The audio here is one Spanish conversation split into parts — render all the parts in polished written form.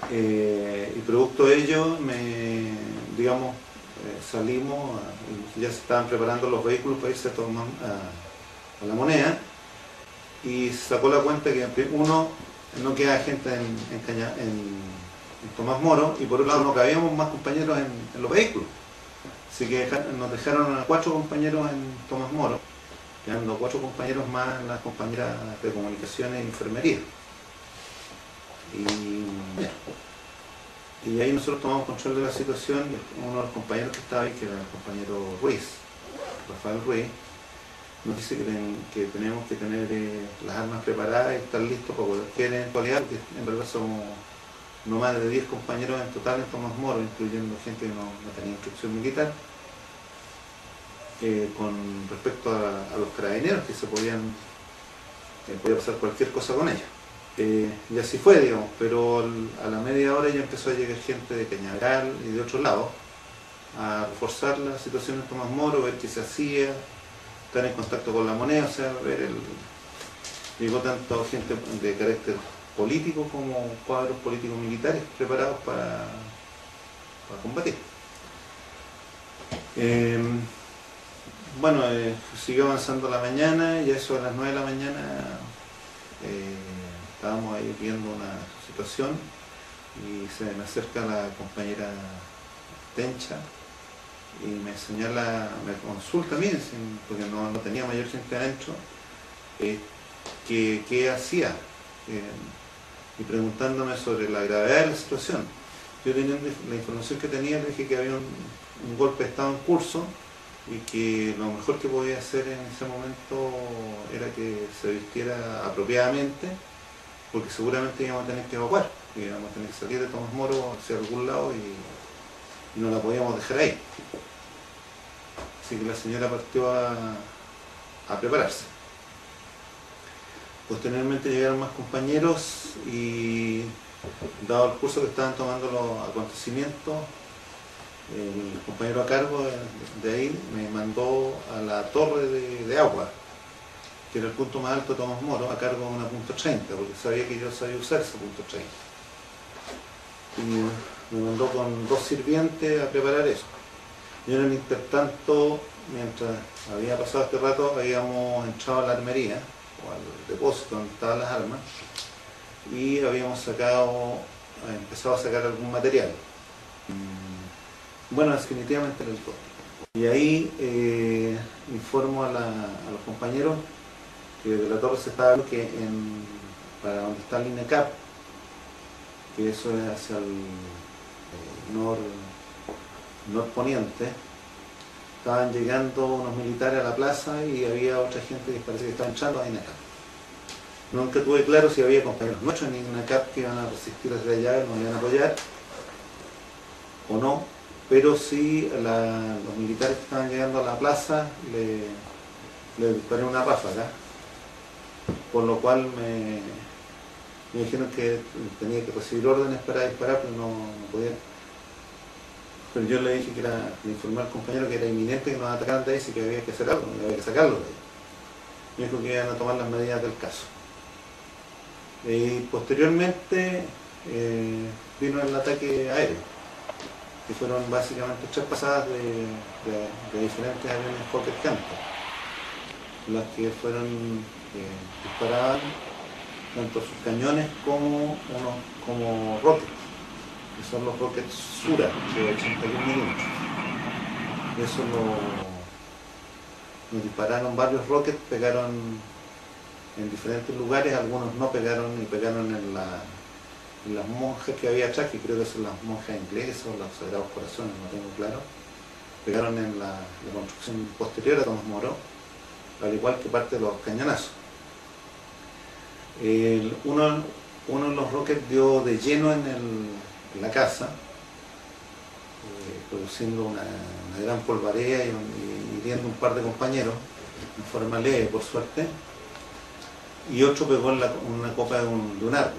y producto de ello, digamos, salimos, y ya se estaban preparando los vehículos para irse a La Moneda, y se sacó la cuenta que uno, no queda gente en Tomás Moro, y por otro lado no cabíamos más compañeros en los vehículos. Así que nos dejaron a 4 compañeros en Tomás Moro, quedando 4 compañeros más las compañeras de comunicaciones e enfermería. Y ahí nosotros tomamos control de la situación. Uno de los compañeros que estaba ahí, que era el compañero Ruiz, Rafael Ruiz, nos dice que tenemos que tener las armas preparadas y estar listos para cualquier eventualidad, porque en verdad somos no más de 10 compañeros en total en Tomás Moro, incluyendo gente que no tenía instrucción militar, con respecto a los carabineros, que podía pasar cualquier cosa con ellos. Y así fue, digamos, pero a la media hora ya empezó a llegar gente de Cañaveral y de otros lados a reforzar la situación en Tomás Moro, ver qué se hacía, estar en contacto con La Moneda, o sea, llegó tanto gente de carácter político como cuadros políticos militares preparados para combatir. Bueno, siguió avanzando la mañana, y eso a las 9 de la mañana estábamos ahí viendo una situación, y se me acerca la compañera Tencha y me señala, me consulta a mí, porque no tenía mayor gente adentro, qué hacía, y preguntándome sobre la gravedad de la situación. Yo, teniendo la información que tenía, le dije que había un golpe de estado en curso, y que lo mejor que podía hacer en ese momento era que se vistiera apropiadamente, porque seguramente íbamos a tener que evacuar, íbamos a tener que salir de Tomás Moro hacia algún lado, y no la podíamos dejar ahí. Así que la señora partió a prepararse. Posteriormente llegaron más compañeros, y dado el curso que estaban tomando los acontecimientos, el compañero a cargo de ahí me mandó a la torre de agua, que era el punto más alto de Tomás Moro, a cargo de una .30, porque sabía que yo sabía usar ese .30. Y me mandó con 2 sirvientes a preparar eso. Y en el intertanto, mientras había pasado este rato, habíamos entrado a la armería, o al depósito donde estaban las armas, y habíamos empezado a sacar algún material. Bueno, definitivamente el helicóptero. Y ahí informo a los compañeros que de la torre se estaba viendo que para donde está el INECAP, que eso es hacia el norponiente, estaban llegando unos militares a la plaza, y había otra gente que parece que estaba entrando a INECAP. Nunca tuve claro si había compañeros nuestros en INECAP que iban a resistir desde allá y nos iban a apoyar o no, pero sí los militares que estaban llegando a la plaza le disparé una ráfaga, por lo cual me dijeron que tenía que recibir órdenes para disparar, pero no podía. Pero yo le dije le informé al compañero que era inminente que nos atacaran de ahí, y que había que hacer algo, que había que sacarlo de ahí. Me dijo que iban a tomar las medidas del caso. Y posteriormente vino el ataque aéreo, que fueron básicamente 3 pasadas de diferentes aviones Fokker Cantor, las que fueron disparaban tanto sus cañones como rockets, que son los rockets Sura de 81 milímetros. Eso nos dispararon varios rockets, pegaron en diferentes lugares, algunos no pegaron, y pegaron en las monjas que había atrás, que creo que son las monjas inglesas o los Sagrados Corazones, no tengo claro. Pegaron en la construcción posterior a Tomás Moro, al igual que parte de los cañonazos. Uno de los rockets dio de lleno en la casa, produciendo una gran polvareda y hiriendo un par de compañeros, en forma leve por suerte, y otro pegó en una copa de un árbol.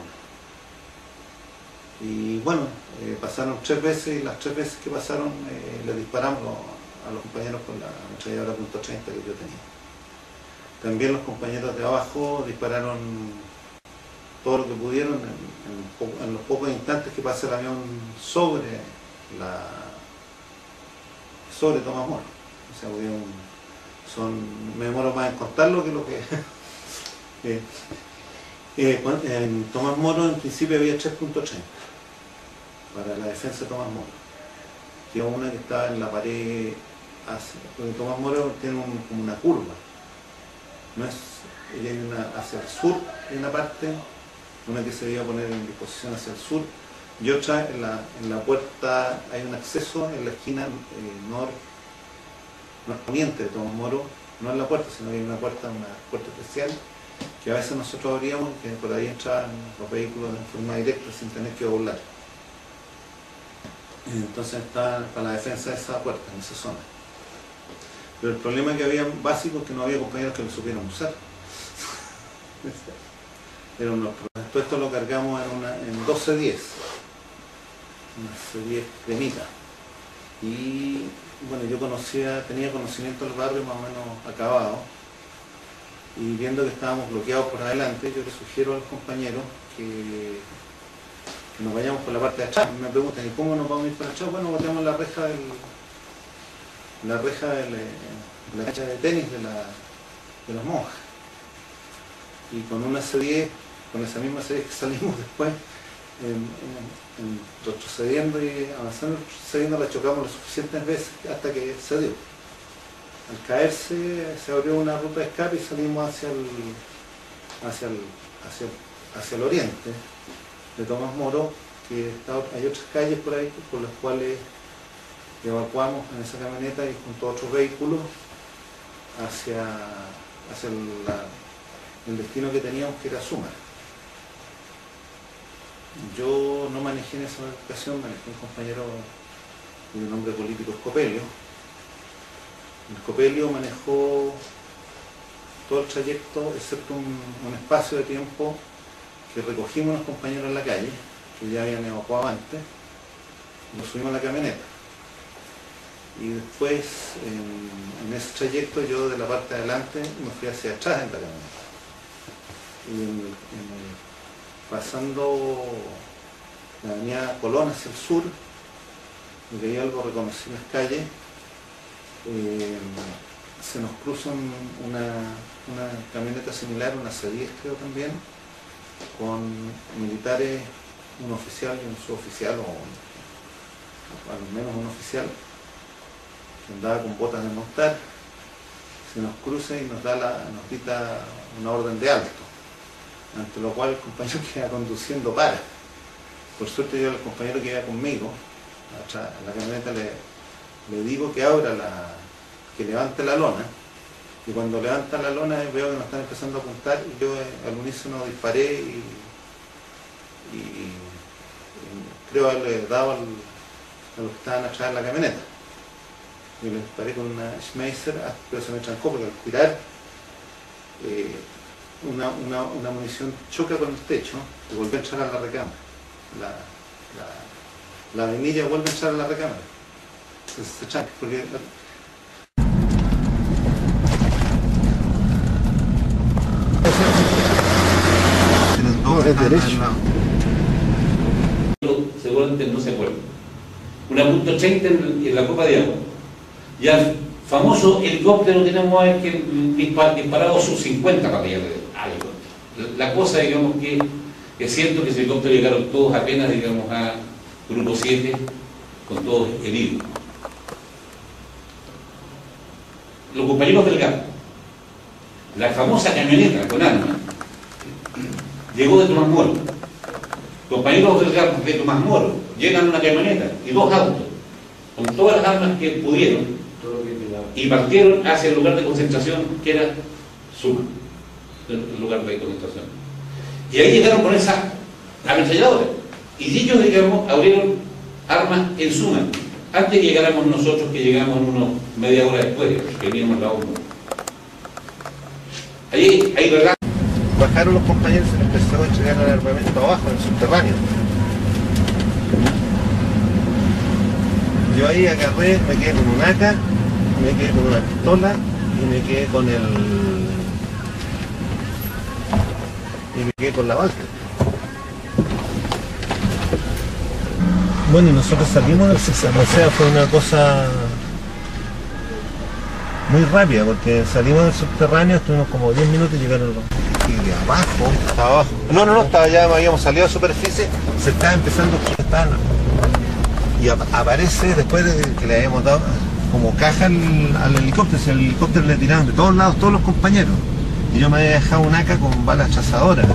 Y bueno, pasaron 3 veces, y las 3 veces que pasaron le disparamos a los compañeros con la ametralladora .30 que yo tenía. También los compañeros de abajo dispararon todo lo que pudieron en los pocos instantes que pasa el avión sobre Tomás Moro. O sea, me demoro más en contarlo que lo que... en Tomás Moro en principio había 3.30 para la defensa de Tomás Moro, que era una que estaba en la pared, porque Tomás Moro tiene como una curva, y hay una hacia el sur, hay una parte, una que se iba a poner en disposición hacia el sur, y otra en la puerta, hay un acceso en la esquina norponiente de Tomás Moro, no en la puerta, sino que hay una puerta especial, que a veces nosotros abríamos, que por ahí entraban los vehículos de forma directa sin tener que doblar. Entonces está para la defensa de esa puerta, en esa zona. Pero el problema que había básico es que no había compañeros que lo supieran usar. Todo esto lo cargamos en 2 C10, una C10 cremita. Y bueno, yo tenía conocimiento del barrio más o menos acabado, y viendo que estábamos bloqueados por adelante, yo le sugiero a los compañeros que nos vayamos por la parte de atrás. Me preguntan, ¿y cómo nos vamos a ir para atrás? Bueno, botemos la reja de la cancha de tenis de las monjas. Y con una C10, con esa misma C10 que salimos después, retrocediendo y avanzando, la chocamos las suficientes veces hasta que cedió. Al caerse se abrió una ruta de escape y salimos hacia el oriente de Tomás Moro, que hay otras calles por ahí por las cuales evacuamos en esa camioneta y junto a otros vehículos hacia el destino que teníamos, que era Suma. Yo no manejé en esa ocasión, manejé un compañero cuyo nombre político es Copelio. El Copelio manejó todo el trayecto, excepto un espacio de tiempo que recogimos a los compañeros en la calle, que ya habían evacuado antes, y nos subimos a la camioneta. Y después, en ese trayecto, yo de la parte de adelante me fui hacia atrás en la camioneta. Y pasando la avenida Colón hacia el sur, y veía algo, reconocí las calles, se nos cruza una camioneta similar, una C10 creo también, con militares, un oficial y un suboficial, o al menos un oficial, que andaba con botas de montar, se nos cruza y nos dicta una orden de alto, ante lo cual el compañero que iba conduciendo para. Por suerte yo al compañero que iba conmigo, a la camioneta le digo que que levante la lona, y cuando levanta la lona veo que nos están empezando a apuntar, y yo al unísono disparé y creo haberle dado a los que estaban atrás de la camioneta. Y le disparé con una Schmeisser, pero se me trancó porque al tirar una munición choca con el techo y vuelve a entrar a la recámara. La vainilla vuelve a entrar a la recámara. Entonces se tranca, porque es derecho. Seguramente no se acuerda. Una .30 en la copa de agua. Y al famoso helicóptero tenemos que disparado sus 50 patillas de helicóptero. La cosa, digamos, que es cierto que ese helicóptero llegaron todos apenas, digamos, a grupo 7, con todos heridos. Los compañeros del GAP, la famosa camioneta con armas, llegó de Tomás Moro. Compañeros del GAP de Tomás Moro llegan a una camioneta y 2 autos, con todas las armas que pudieron, y partieron hacia el lugar de concentración que era Suma, el lugar de concentración. Y ahí llegaron con esa ametralladora. Y ellos, digamos, abrieron armas en Suma, antes que llegáramos nosotros, que llegamos media hora después, que veníamos la ONU. Ahí, ¿verdad? Bajaron los compañeros y se les empezó a entregar el armamento abajo, en el subterráneo. Yo ahí agarré, me quedé con un AK, me quedé con una pistola y me quedé con la balca. Bueno, y nosotros salimos del subterráneo, o sea, fue una cosa muy rápida, porque salimos del subterráneo, estuvimos como 10 minutos y llegaron los... Y de abajo, estaba abajo. No, estaba ya, habíamos salido a superficie, se estaba empezando a estar. Y aparece, después de que le habíamos dado como caja al helicóptero, si al helicóptero le tiraron de todos lados todos los compañeros. Y yo me había dejado un AK con balas trazadoras,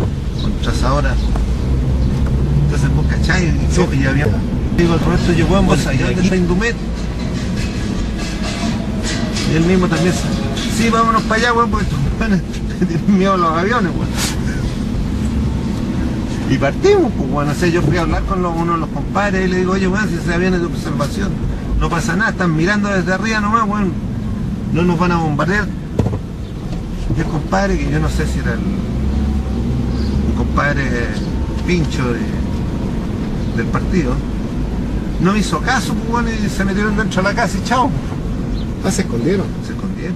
Entonces, pues, ¿cachai? Y había... Digo, el Roberto llegó en bolsa, ¿y dónde está Indumet? Y él mismo también, sí, vámonos para allá, weón, porque estos weones tienen miedo a los aviones, weón. Y partimos, pues, bueno, no sé, yo fui a hablar con uno de los compadres y le digo, oye, weón, si ese avión es de observación, no pasa nada, están mirando desde arriba nomás, weón, no nos van a bombardear. Y el compadre, que yo no sé si era el compadre pincho del partido, no hizo caso, pues, bueno, y se metieron dentro de la casa y chao. Ah, se escondieron. Se escondieron.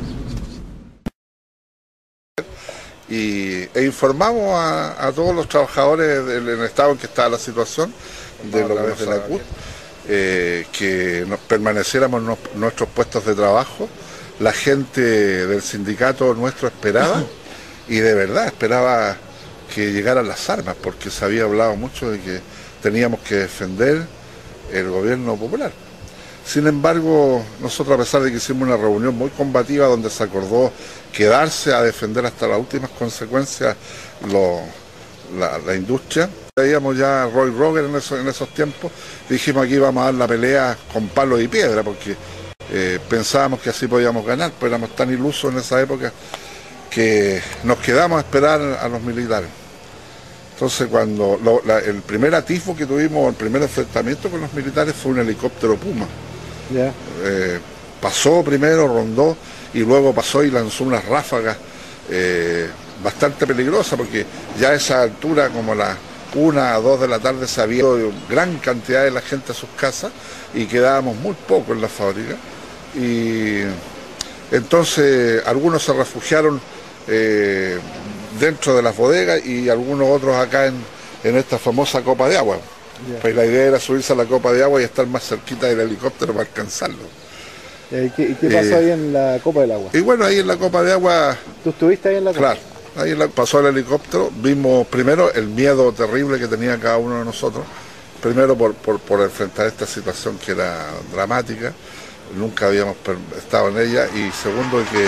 E informamos a todos los trabajadores del estado en que estaba la situación, de la CUT, que permaneciéramos en nuestros puestos de trabajo. La gente del sindicato nuestro esperaba, y de verdad esperaba que llegaran las armas, porque se había hablado mucho de que teníamos que defender el gobierno popular. Sin embargo, nosotros, a pesar de que hicimos una reunión muy combativa donde se acordó quedarse a defender hasta las últimas consecuencias la industria, veíamos ya a Roy Roger en esos tiempos, dijimos aquí vamos a dar la pelea con palo y piedra, porque pensábamos que así podíamos ganar, pero éramos tan ilusos en esa época que nos quedamos a esperar a los militares. Entonces, cuando el primer atisbo que tuvimos, el primer enfrentamiento con los militares fue un helicóptero Puma. Ya. Pasó primero, rondó, y luego pasó y lanzó unas ráfagas bastante peligrosas, porque ya a esa altura, como las 1 a 2 de la tarde, se había ido gran cantidad de la gente a sus casas y quedábamos muy poco en la fábrica. Y entonces algunos se refugiaron dentro de las bodegas y algunos otros acá en esta famosa copa de agua. Yeah. Pues la idea era subirse a la copa de agua y estar más cerquita del helicóptero para alcanzarlo. ¿Y qué pasó ahí en la copa del agua? Y bueno, ahí en la copa de agua... ¿Tú estuviste ahí en la copa? Claro, ahí pasó el helicóptero, vimos primero el miedo terrible que tenía cada uno de nosotros, primero por enfrentar esta situación que era dramática, nunca habíamos estado en ella, y segundo que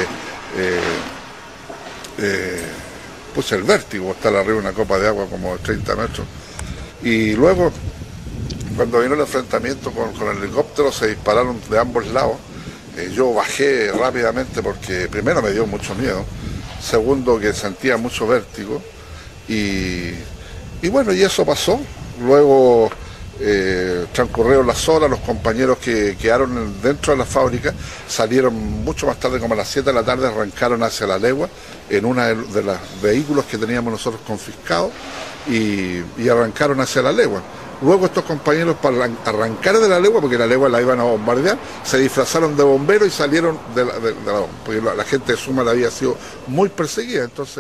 puse el vértigo, estar arriba de una copa de agua como de 30 metros. Y luego, cuando vino el enfrentamiento con el helicóptero, se dispararon de ambos lados. Yo bajé rápidamente porque primero me dio mucho miedo, segundo que sentía mucho vértigo, y bueno, y eso pasó. Luego transcurrieron las horas, los compañeros que quedaron dentro de la fábrica salieron mucho más tarde, como a las 7 de la tarde, arrancaron hacia La Legua en uno de los vehículos que teníamos nosotros confiscados, y arrancaron hacia La Legua. Luego estos compañeros, para arrancar de La Legua, porque La Legua la iban a bombardear, se disfrazaron de bomberos y salieron de la porque la gente de Suma había sido muy perseguida, entonces...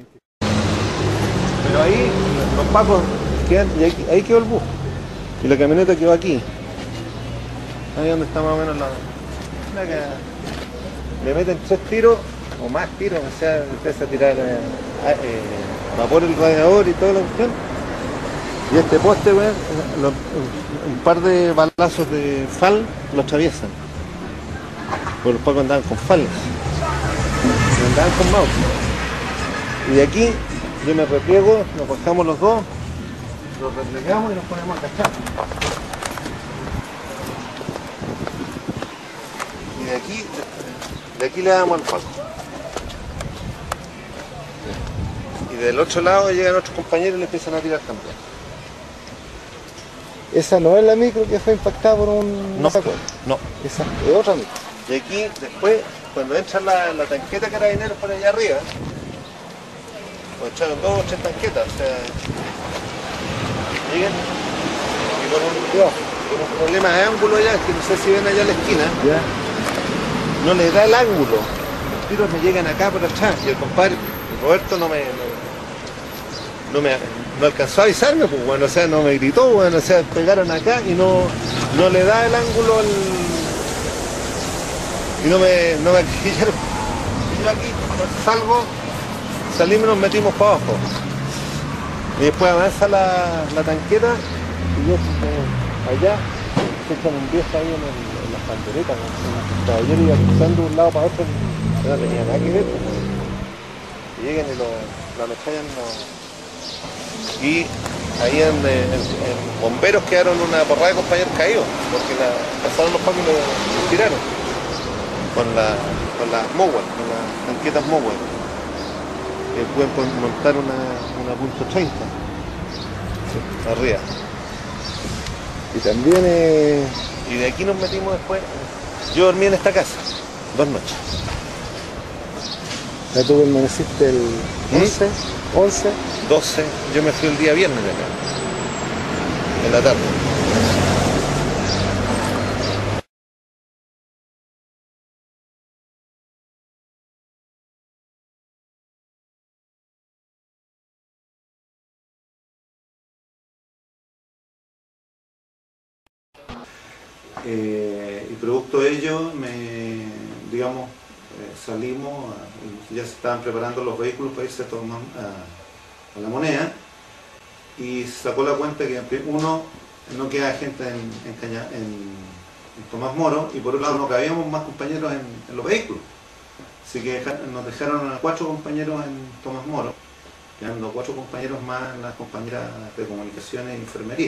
Pero ahí los pacos quedan, y ahí quedó el bus. Y la camioneta quedó aquí. Ahí donde está más o menos le meten 3 tiros, o más tiros, o sea, empieza a tirar vapor el radiador y toda la cuestión. Y este poste, weón, un par de balazos de FAL lo atraviesan. Porque los pacos andaban con FAL. Andaban con mouse. Y de aquí yo me repliego, nos bajamos los dos, los replegamos y nos ponemos a cachar. Y de aquí le damos al paco. Y del otro lado llegan otros compañeros y le empiezan a tirar también. ¿Esa no es la micro que fue impactada por un... No, no. Esa es otra micro. Y aquí después, cuando entra la tanqueta Carabineros por allá arriba, pues echaron 2 o 3 tanquetas, o sea, llegan y con un problema de ángulo allá, que no sé si ven allá en la esquina, Ya. no les da el ángulo, los tiros me llegan acá por atrás, y el compadre, el Roberto no me no alcanzó a avisarme, pues bueno, o sea, no me gritó, bueno, o sea, pegaron acá y no le da el ángulo y no me acribillaron. Y yo aquí salimos y nos metimos para abajo. Y después avanza la tanqueta y yo allá se echan un viejo ahí en las panderetas, el caballero iba cruzando de un lado para otro, no tenía nada que ver, pues, y llegan y la ametrallan. Y ahí en bomberos quedaron una porrada de compañeros caídos, porque pasaron los pacos y los tiraron con las Mowat, con las tanquetas Mowat. Pueden montar una .30 arriba. Y también Y de aquí nos metimos después. Yo dormí en esta casa 2 noches. ya tú permaneciste el 11, 12, yo me fui el día viernes de acá, en la tarde. Y producto de ello, salimos, ya se estaban preparando los vehículos para irse a La Moneda, y se sacó la cuenta que uno, no queda gente en Tomás Moro, y por otro lado no cabíamos más compañeros en los vehículos. Así que nos dejaron a 4 compañeros en Tomás Moro, quedando 4 compañeros más en las compañeras de comunicaciones e enfermería.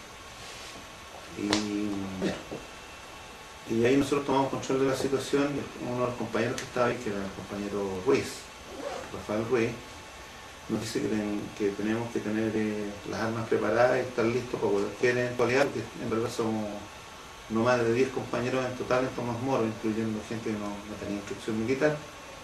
Y ahí nosotros tomamos control de la situación, y uno de los compañeros que estaba ahí, que era el compañero Ruiz, Rafael Ruiz, nos dice que tenemos que tener las armas preparadas y estar listos para cualquier eventualidad, porque en verdad somos no más de 10 compañeros en total en Tomás Moro, incluyendo gente que no tenía instrucción militar,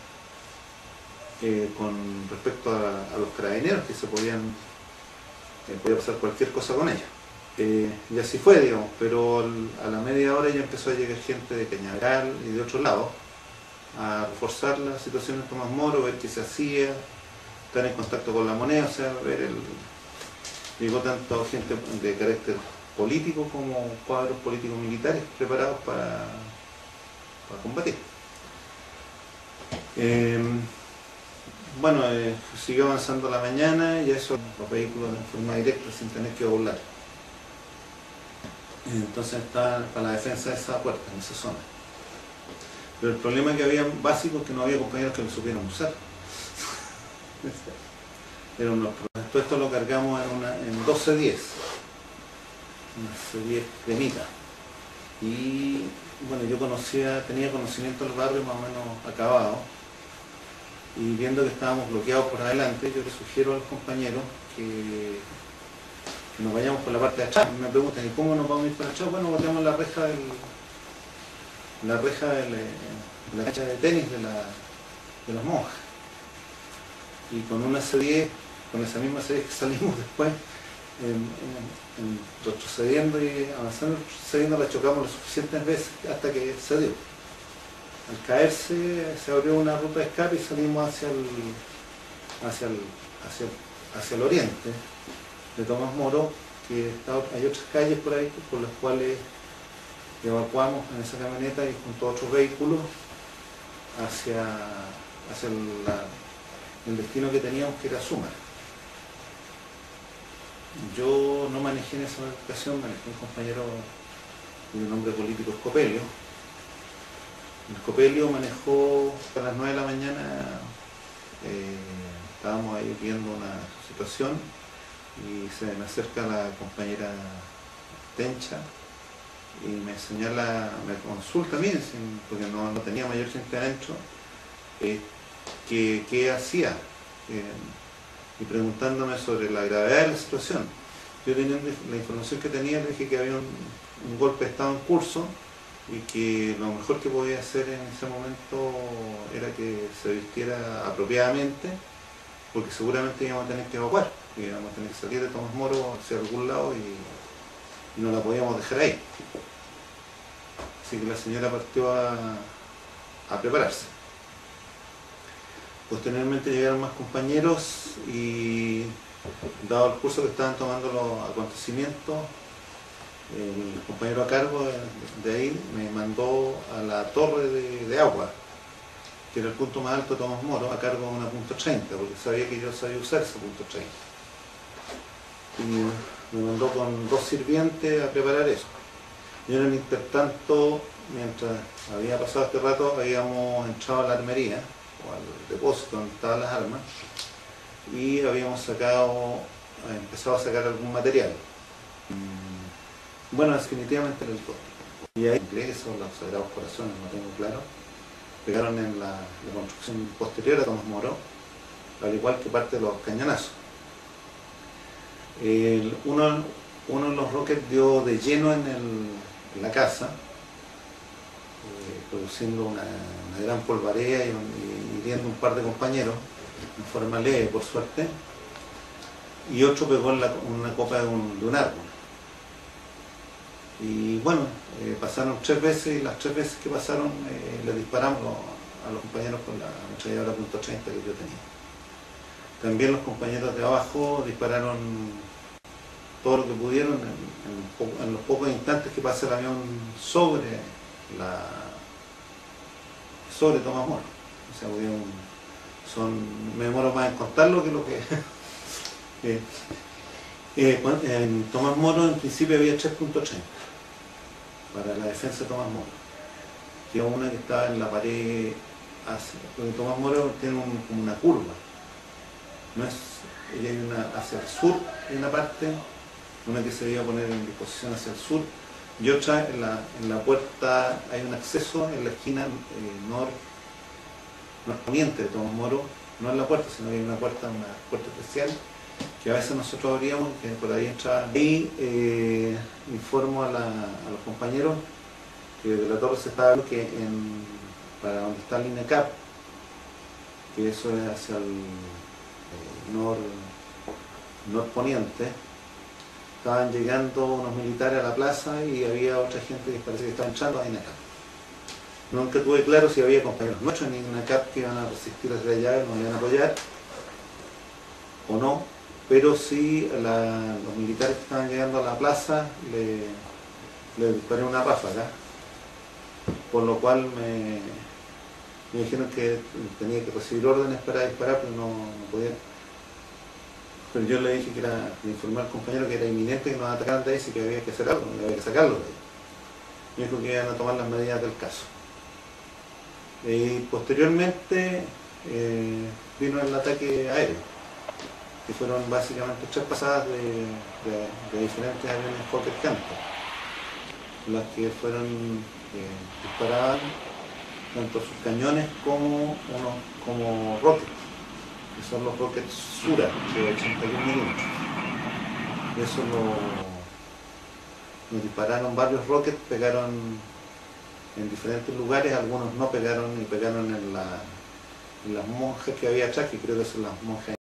con respecto a los carabineros, que podía pasar cualquier cosa con ellos. Y así fue, digamos, pero a la media hora ya empezó a llegar gente de Cañaveral y de otros lados a reforzar la situación en Tomás Moro, ver qué se hacía, estar en contacto con La Moneda, o sea, llegó tanto gente de carácter político como cuadros políticos militares preparados para combatir. Siguió avanzando la mañana y eso, los vehículos en forma directa sin tener que volar. Entonces está para la defensa de esa puerta, en esa zona. Pero el problema que había básico es que no había compañeros que lo supieran usar. Todo esto lo cargamos en 12-10, una C10 cremita. Y bueno, yo tenía conocimiento del barrio más o menos acabado, y viendo que estábamos bloqueados por adelante, yo le sugiero a los compañeros que nos vayamos por la parte de atrás. Me preguntan, ¿y cómo nos vamos a ir para atrás? Bueno, botemos la reja de la cancha de tenis de las monjas. Y con una C10, con esa misma C10 que salimos después, retrocediendo y avanzando, retrocediendo, la chocamos lo suficientes veces hasta que cedió. Al caerse se abrió una ruta de escape y salimos hacia el oriente de Tomás Moro, que hay otras calles por ahí por las cuales evacuamos en esa camioneta y junto a otros vehículos hacia el destino que teníamos, que era Sumar. Yo no manejé en esa ocasión, manejé un compañero de nombre político, Escopelio. Escopelio manejó a las 9 de la mañana, estábamos ahí viendo una situación y se me acerca la compañera Tencha y me señala, me consulta a mí, porque no tenía mayor gente adentro, qué hacía, y preguntándome sobre la gravedad de la situación. Yo, teniendo la información que tenía, le dije que había un golpe de estado en curso y que lo mejor que podía hacer en ese momento era que se vistiera apropiadamente, porque seguramente íbamos a tener que evacuar, íbamos a tener que salir de Tomás Moro hacia algún lado y no la podíamos dejar ahí. Así que la señora partió a prepararse. Posteriormente llegaron más compañeros y Dado el curso que estaban tomando los acontecimientos, el compañero a cargo de ahí me mandó a la torre de agua, que era el punto más alto de Tomás Moro, a cargo de una .30, porque sabía que yo sabía usar ese .30. Y me mandó con 2 sirvientes a preparar eso. Yo en el intertanto, mientras había pasado este rato, habíamos entrado a la armería, o al depósito donde estaban las armas, y habíamos empezado a sacar algún material. Bueno, definitivamente el helicóptero. Y ahí, ingleses o los Sagrados Corazones, no tengo claro, pegaron en la construcción posterior a Tomás Moro, al igual que parte de los cañonazos. Uno de los rockets dio de lleno en la casa, produciendo una gran polvareda y hiriendo un par de compañeros, en forma leve por suerte, y otro pegó en una copa de un árbol. Y bueno, pasaron 3 veces, y las 3 veces que pasaron le disparamos a los compañeros con la ametralladora .30 que yo tenía. También los compañeros de abajo dispararon todo lo que pudieron en los pocos instantes que pasa el avión sobre Tomás Moro. O sea, me demoro más en contarlo que lo que... en Tomás Moro en principio había 3.30 para la defensa de Tomás Moro, que una que estaba en la pared porque Tomás Moro tiene como una curva, hay una hacia el sur en una parte, una que se iba a poner en disposición hacia el sur, y otra en la puerta. Hay un acceso en la esquina norponiente de Tomás Moro, no en la puerta, sino hay una puerta especial que a veces nosotros abríamos, que por ahí entraban. Y informo a los compañeros que de la torre se estaba viendo que para donde está el INECAP, que eso es hacia el norponiente, estaban llegando unos militares a la plaza y había otra gente que parece que estaba entrando a INECAP. Nunca tuve claro si había compañeros nuestros en INECAP que iban a resistir desde allá y nos iban a apoyar o no, pero sí los militares que estaban llegando a la plaza le disparé una ráfaga, por lo cual me dijeron que tenía que recibir órdenes para disparar, pero no podía. Pero yo le dije le informé al compañero que era inminente que nos atacaran de ahí, y que había que hacer algo, que había que sacarlo de ahí. Me dijo que iban a tomar las medidas del caso. Y posteriormente vino el ataque aéreo, que fueron básicamente 3 pasadas de diferentes aviones Fokker Canto, las que fueron disparaban tanto sus cañones como rockets, que son los rockets Sura de 81 milímetros. Eso nos dispararon varios rockets, pegaron en diferentes lugares, algunos no pegaron y pegaron en las monjas que había atrás, que creo que son las monjas